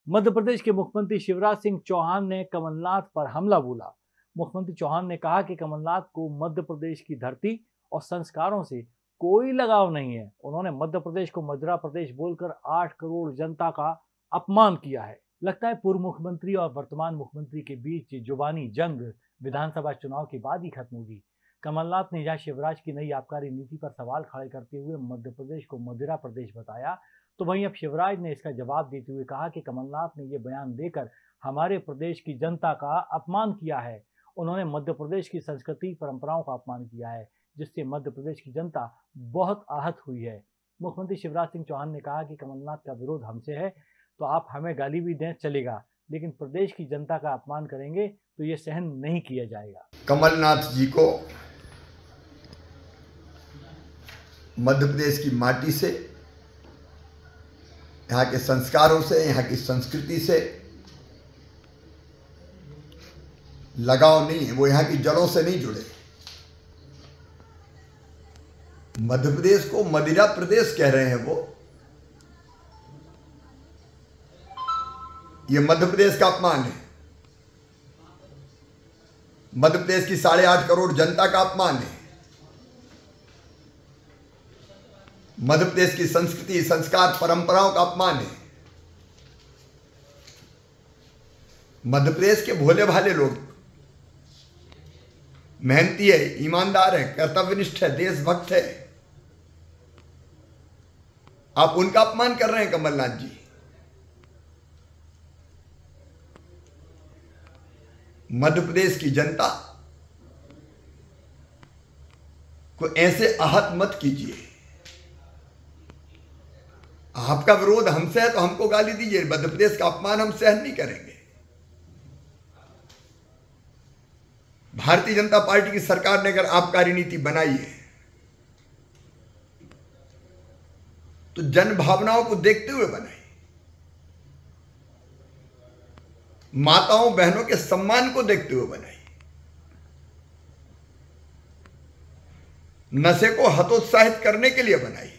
मध्य प्रदेश के मुख्यमंत्री शिवराज सिंह चौहान ने कमलनाथ पर हमला बोला। मुख्यमंत्री चौहान ने कहा कि कमलनाथ को मध्य प्रदेश की धरती और संस्कारों से कोई लगाव नहीं है। उन्होंने मध्य प्रदेश को मदिरा प्रदेश बोलकर 8 करोड़ जनता का अपमान किया है। लगता है पूर्व मुख्यमंत्री और वर्तमान मुख्यमंत्री के बीच जुबानी जंग विधानसभा चुनाव के बाद ही खत्म होगी। कमलनाथ ने जहां शिवराज की नई आबकारी नीति पर सवाल खड़े करते हुए मध्य प्रदेश को मदिरा प्रदेश बताया, तो वहीं अब शिवराज ने इसका जवाब देते हुए कहा कि कमलनाथ ने यह बयान देकर हमारे प्रदेश की जनता का अपमान किया है। उन्होंने मध्य प्रदेश की संस्कृति परंपराओं का अपमान किया है, जिससे मध्य प्रदेश की जनता बहुत आहत हुई है। मुख्यमंत्री शिवराज सिंह चौहान ने कहा कि कमलनाथ का विरोध हमसे है तो आप हमें गाली भी दें चलेगा, लेकिन प्रदेश की जनता का अपमान करेंगे तो ये सहन नहीं किया जाएगा। कमलनाथ जी को मध्य प्रदेश की माटी से, यहाँ के संस्कारों से, यहाँ की संस्कृति से लगाव नहीं है। वो यहाँ की जड़ों से नहीं जुड़े। मध्य प्रदेश को मदिरा प्रदेश कह रहे हैं वो। ये मध्य प्रदेश का अपमान है। मध्य प्रदेश की 8.5 करोड़ जनता का अपमान है। मध्य प्रदेश की संस्कृति, संस्कार, परंपराओं का अपमान है। मध्य प्रदेश के भोले भाले लोग मेहनती है, ईमानदार है, कर्तव्यनिष्ठ है, देशभक्त है। आप उनका अपमान कर रहे हैं कमलनाथ जी। मध्य प्रदेश की जनता को ऐसे आहत मत कीजिए। आपका विरोध हमसे है तो हमको गाली दीजिए। मध्य प्रदेश का अपमान हम सहन नहीं करेंगे। भारतीय जनता पार्टी की सरकार ने अगर आबकारी नीति बनाई है तो जन भावनाओं को देखते हुए बनाई। माताओं बहनों के सम्मान को देखते हुए बनाई। नशे को हतोत्साहित करने के लिए बनाई।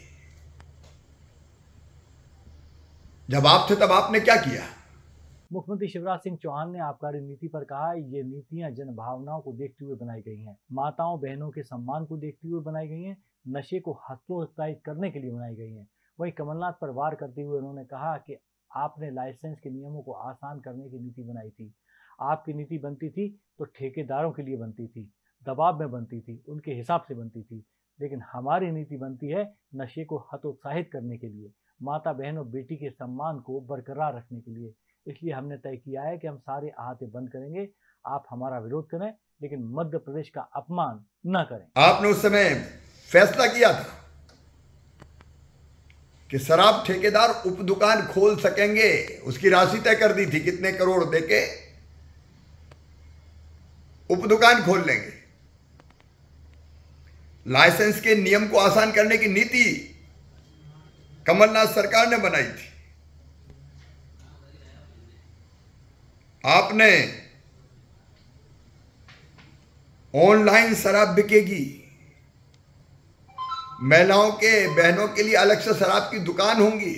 जब आप थे तब आपने क्या किया? मुख्यमंत्री शिवराज सिंह चौहान ने आबकारी नीति पर कहा, ये नीतियां जन भावनाओं को देखते हुए बनाई गई हैं, माताओं बहनों के सम्मान को देखते हुए बनाई गई हैं, नशे को हतोत्साहित करने के लिए बनाई गई हैं। वहीं कमलनाथ पर वार करते हुए उन्होंने कहा कि आपने लाइसेंस के नियमों को आसान करने की नीति बनाई थी। आपकी नीति बनती थी तो ठेकेदारों के लिए बनती थी, दबाव में बनती थी, उनके हिसाब से बनती थी, लेकिन हमारी नीति बनती है नशे को हतोत्साहित करने के लिए, माता बहन और बेटी के सम्मान को बरकरार रखने के लिए। इसलिए हमने तय किया है कि हम सारे अहाते बंद करेंगे। आप हमारा विरोध करें लेकिन मध्य प्रदेश का अपमान न करें। आपने उस समय फैसला किया था कि शराब ठेकेदार उप दुकान खोल सकेंगे। उसकी राशि तय कर दी थी, कितने करोड़ देके उप दुकान खोल लेंगे। लाइसेंस के नियम को आसान करने की नीति कमलनाथ सरकार ने बनाई थी। आपने ऑनलाइन शराब बिकेगी, महिलाओं के बहनों के लिए अलग से शराब की दुकान होंगी।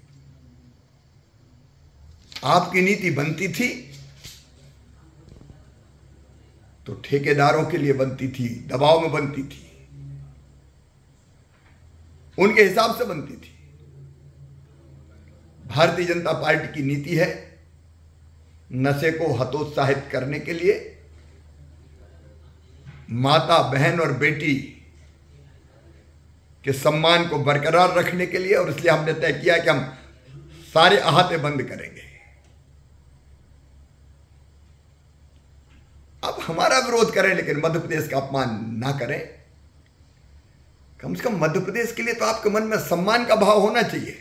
आपकी नीति बनती थी तो ठेकेदारों के लिए बनती थी, दबाव में बनती थी, उनके हिसाब से बनती थी। भारतीय जनता पार्टी की नीति है नशे को हतोत्साहित करने के लिए, माता बहन और बेटी के सम्मान को बरकरार रखने के लिए, और इसलिए हमने तय किया कि हम सारे अहाते बंद करेंगे। अब हमारा विरोध करें लेकिन मध्य प्रदेश का अपमान ना करें। कम से कम मध्य प्रदेश के लिए तो आपके मन में सम्मान का भाव होना चाहिए।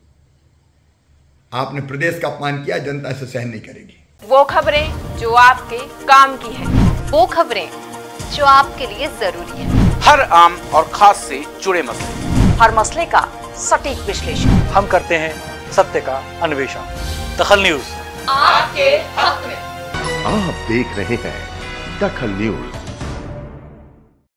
आपने प्रदेश का अपमान किया, जनता इसे सहन नहीं करेगी। वो खबरें जो आपके काम की है, वो खबरें जो आपके लिए जरूरी है, हर आम और खास से जुड़े मसले, हर मसले का सटीक विश्लेषण हम करते हैं सत्य का अन्वेषण। दखल न्यूज आपके हक में। आप देख रहे हैं दखल न्यूज।